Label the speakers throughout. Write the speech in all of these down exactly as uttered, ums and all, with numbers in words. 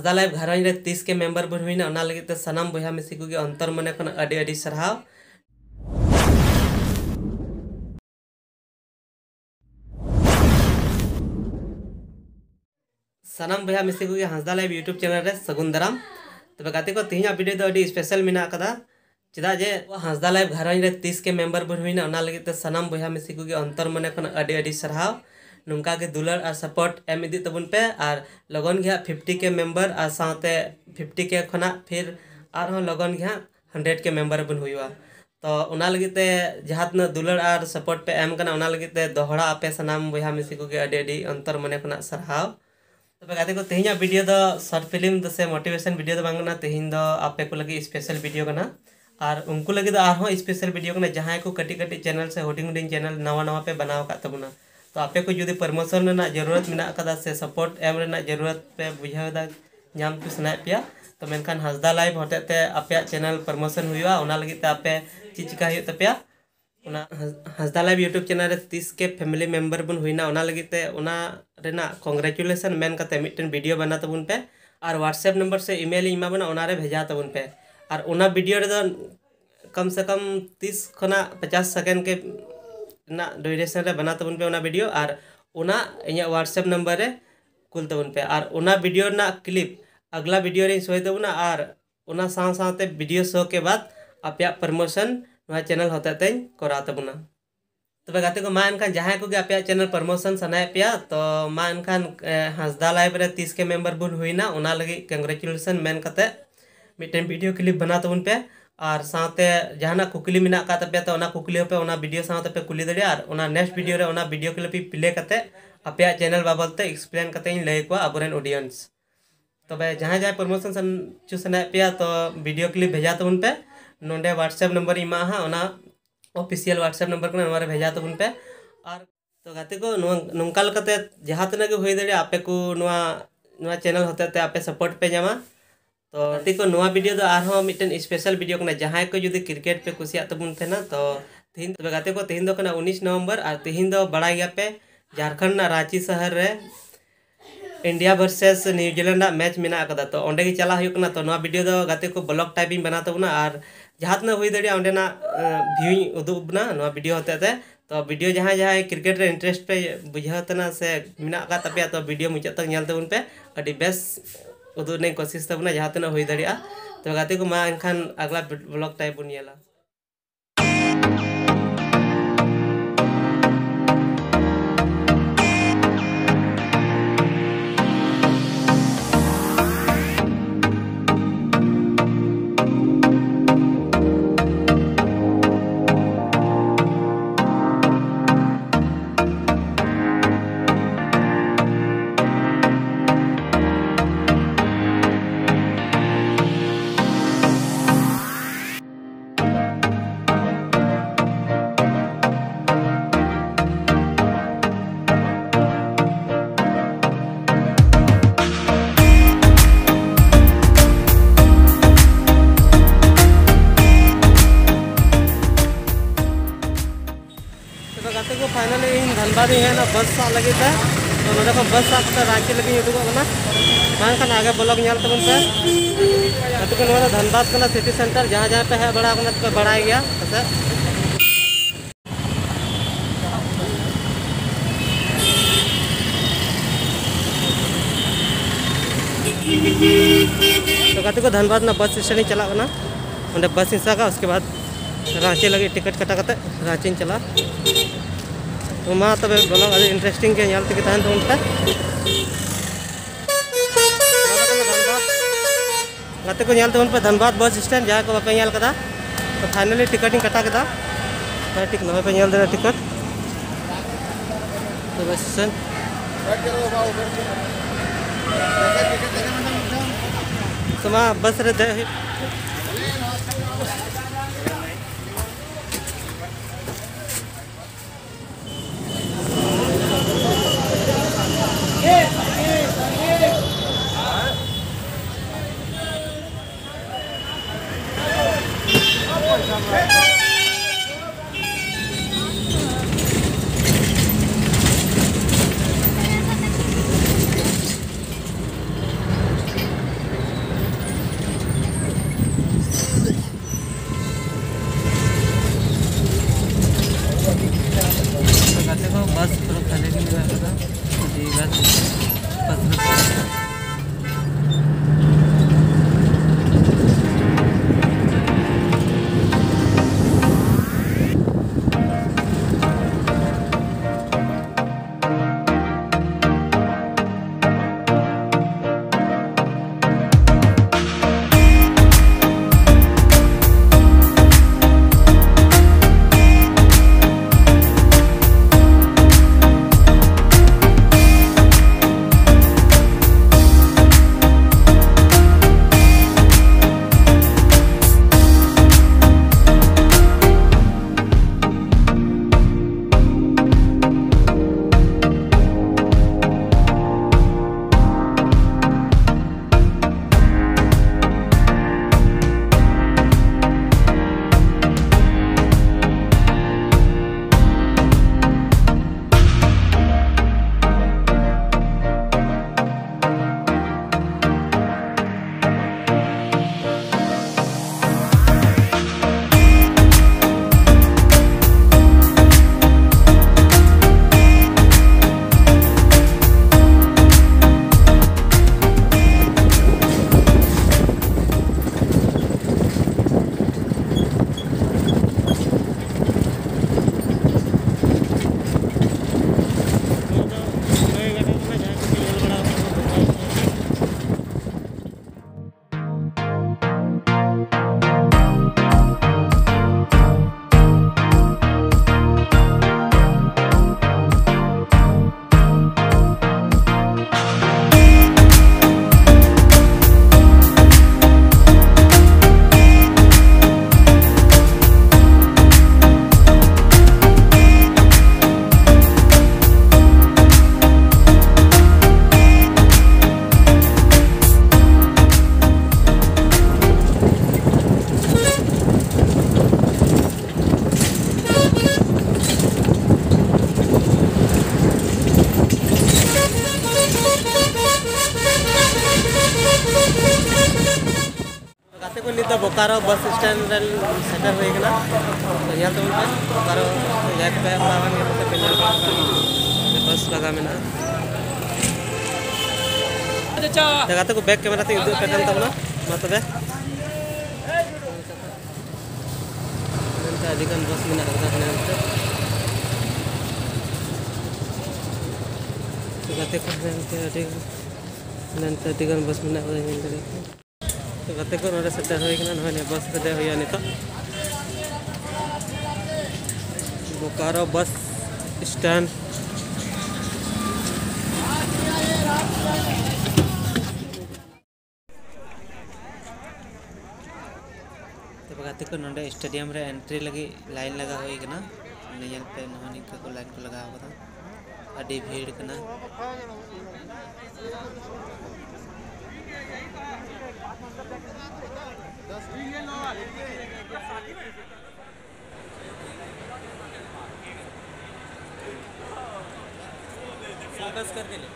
Speaker 1: Hansda live घारंज रे तीस के मेंबर बन हुईना ओना लगी ते सनाम बया मिसी को अंतर मने खन अडी अडी सरहाव। सनाम बया मिसी को हांसदा लाइव यूट्यूब चैनल रे सगुन दाराम। तबे गाते को तेहिया वीडियो दो अडी स्पेशल मेना कदा चेदा जे हांसदा लाइव घारंज रे तीस के मेंबर बन हुईना ओना लगी ते सनाम बया मिसी को अंतर मने खन अडी अडी सरहाव। नुंका के दुलर और सपोर्ट एम इदी तबुन पे और लगन गया फिफ्टी के मेंबर और साथे फिफ्टी के खना फिर और लगन गया हंड्रेड के मेंबर बन हुआ। तो ओना लगी ते जहाँ तना दुलर और सपोर्ट पे एम कना ओना लगी ते दोहरा आपे सनाम बया मिसी को अडी अडी अंतर मने खना सरहाव। तबे गाते को तेहिया वीडियो दो शॉर्ट फिल्म दो से मोटिवेशन वीडियो दो बांगना तेहिन दो आपे को लगी स्पेशल वीडियो कना और उनको लगी दो आरो स्पेशल वीडियो कना जहाँ को कटी कटी चैनल से हुडिंग हुडिंग चैनल नवा नवा पे बनाव का तबुना। तो आपे को जुदी प्रमोशन रेना जरूरत मेना कदा से सपोर्ट एम रेना जरूरत पे बुझावदा नाम को सनाय पिया तो मेनखान हांसदा लाइव होतेते आपे चैनल प्रमोशन हुआ ओना लगी ते आपे चीज चिका हुई तपिया ओना हांसदा लाइव यूट्यूब चैनल रे तीस के फैमिली मेंबर बन हुईना ओना लगी ते ओना रेना कांग्रेचुलेशन मेन कते मिटन वीडियो बना तबुन पे और व्हाट्सएप नंबर से ईमेल इमा बना ओना रे भेजा तबुन पे और ओना वीडियो रे दो कम से कम तीस खना पचास सेकंड के ना ड्यूरेशन रे बना तबुन पे ओना वीडियो और ओना इया व्हाट्सएप नंबर रे कुल तबुन पे और ओना वीडियो ना क्लिप अगला वीडियो रे सोय तबुना और ओना साथ साथ वीडियो शो के बाद आपया प्रमोशन नवा चैनल होते ते करा तबुना। तबे गाते को मा एनखान जहाँ को आपया चैनल प्रमोशन सनाय पिया तो मा एनखान हांसदा लाइव रे तीस के मेंबर बन हुईना ओना लगी कांग्रेचुलेशन मेन कते मिटन वीडियो क्लिप बना तबुन पे और साथे जहाना कुकली मेना का तपे तो ओना कुकली पे ओना वीडियो साथे पे कुली दड़िया और ओना नेक्स्ट वीडियो रे ओना वीडियो क्लिप प्ले कते आपया चैनल बाबत ते एक्सप्लेन कते इन लय को अबरेन ऑडियंस। तबे जहाँ जहाँ प्रमोशन सन चुसना पे तो वीडियो क्लिप भेजा तबुन पे नोंडे व्हाट्सएप नंबर इमा हा ओना ऑफिशियल व्हाट्सएप नंबर कना नंबर भेजा तबुन पे और तो गाते को नोंका लकते जहाँ तना के होई दड़िया आपे को नोआ नोआ चैनल होते ते आपे सपोर्ट पे जामा। तो गाते को नोआ वीडियो दो आरो मिटन स्पेशल वीडियो कना जहाँ को जुदी क्रिकेट पे कुसिया तबुन थे ना तो तेहिन तबे गाते को तेहिन दो कना उन्नीस नवंबर और तेहिन दो बड़ा गया पे झारखंड ना रांची शहर रे इंडिया वर्सेस न्यूजीलैंड मैच मेना कदा तो ओंडे के चला हुई कना तो नोआ वीडियो दो गाते को ब्लॉग टाइपिंग बना तबुना और जहाँ तना हुई दड़िया ओंडेना व्यू उदुबना नोआ वीडियो होते ते तो वीडियो जहाँ जहाँ क्रिकेट रे इंटरेस्ट पे बुझातना से मेना का तपिया तो वीडियो मुचाद तक नेल तबुन पे अडी बेस उदुने कोशिश तबुना जहाँ तना हुई दड़िया। तो गाते को मा एनखान अगला ब्लॉग टाइप बुन नेला। फाइनली इन धनबाद है ना बस सा लगे थे तो नोडे को बस सा रांची लगे उदुगो कना मानखान आगे ब्लॉग नेल तबन पे अतु को नोडे धनबाद कना सिटी सेंटर जहाँ जहाँ पे है बड़ा कना तो बड़ा गया ऐसे तो गाते को धनबाद ना बस स्टैंड चला कना ओंडे बस इंसा का उसके बाद रांची लगे टिकट कटा कते रांची चला तो मा तबे ब्लॉग अभी इंटरेस्टिंग के नेल तक तहन तो उनका गाते को नेल तबन पे धनबाद बस स्टैंड जहाँ को बापे नेल कदा तो फाइनली टिकटिंग कटा कदा तो ठीक नवे पे नेल दे टिकट तो बस स्टैंड तो मा बस रे दे बोकारो बस स्टैंड रे सेटर हो गना तो यहाँ तो बोकारो लेफ्ट पे पावन के मतलब पेनल पे बस लगा मेना जगह तो बैक कैमरा ते उदु पेटन तबना मतबे नंतर अधिकन बस मेना कदा नंतर तो गाते को नंतर अधिक नंतर अधिकन बस मेना कदा नंतर तो गाते को नोरे सेटर हो गना नहने बस कदे होया नितो बोकारो बस स्टैंड तो गाते को नोडे स्टेडियम रे एंट्री लगी लाइन लगा होई गना नेल पे नहनी को लाइन को लगा होगा अडी भीड़ कना फोकस करके ले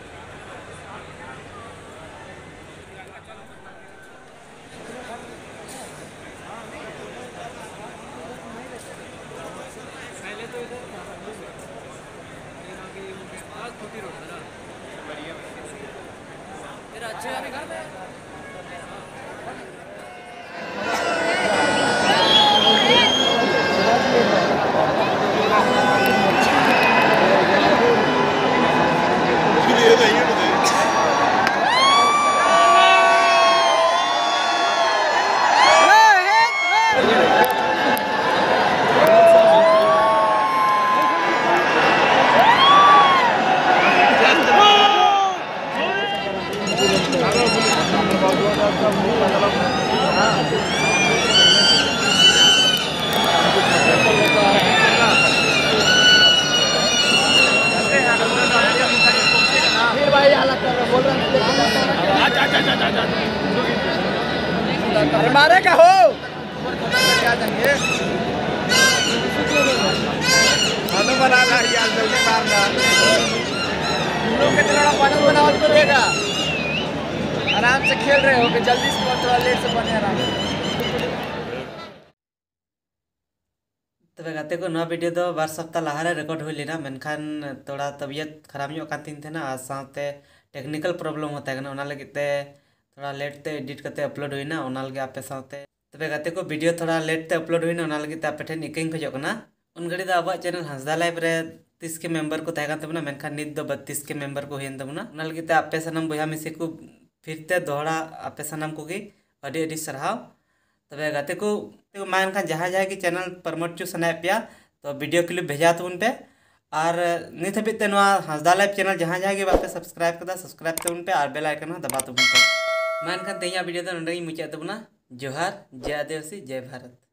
Speaker 1: पहले तो इधर छोटी रोड है ना बढ़िया तेरा अच्छा है घर में
Speaker 2: अरे मारे क्या हो क्या बना रहा है यार जल्दी मारना तुम लोग कितना पानी बनाओ तो देगा आराम से खेल रहे हो कि जल्दी से थोड़ा लेट से बने आराम
Speaker 1: तबे गाते को नवा वीडियो दो बार सप्ताह लहारे रिकॉर्ड हुई लेना मेनखान थोड़ा तबियत खराब ᱧᱚᱜ कान तीन थे ना आज साथे टेक्निकल प्रॉब्लम होता है ना लगे थोड़ा लेट ते एडिट करते अपलोड हुई ना लगे आपे साथे तबे गाते को वीडियो थोड़ा लेट ते अपलोड हुई ना लगे आपे ठेन इकई खोजो ना उन घड़ी दो अब चैनल हांसदा लाइव रे तीस के मेंबर को तहकान तबना मेनखान नित दो बत्तीस के मेंबर को हुईन तबना लगे आपे सनम बया मिसी को फिरते दोहरा आपे सनम को गी अडी अडी सरहाव तबे गाते को मान खान जहाँ जहाँ की चैनल प्रमोट चु सनाए पे तो वीडियो क्लिप भेजा तबन पे और नित हबीते हांसदा लाइव चैनल जहाँ जहाँ की बापे सब्सक्राइब कदा सब्सक्राइब तबन पे और बेल आइकन दबा तबन पे मान खान तेया वीडियो दो नंदे मुचाद तबना जोहार जय आदिवासी जय भारत।